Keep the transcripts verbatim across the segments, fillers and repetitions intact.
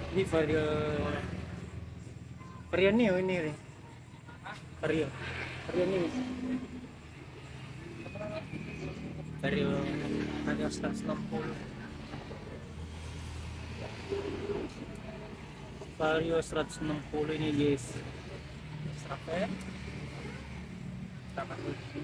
Ini vario vario Neo ini nih. Vario. Vario Neo. Vario Vario seratus enam puluh. Vario seratus enam puluh ini guys. Strapnya. Strapnya.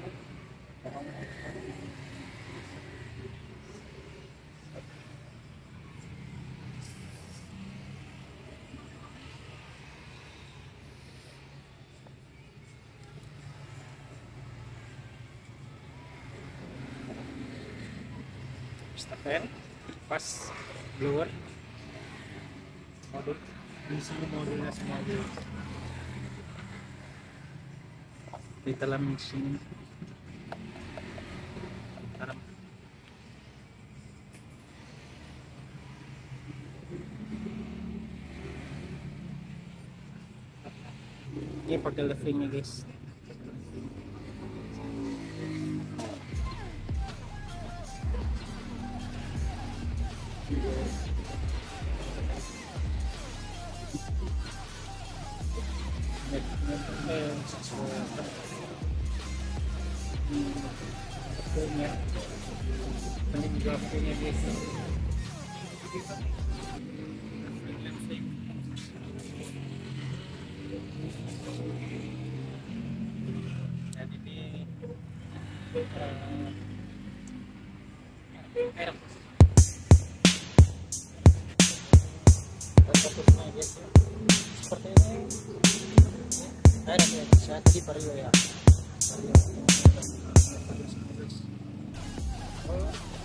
Stepper, pas blower, modul, di sini modulnya semua guys. Di dalam sini, dalam. Ini portal leveringnya guys. Punya ini juga punya guys. Jadi ini air fokusnya guys ya. Seperti ini air ya, saya tadi vario ya vario. Oh.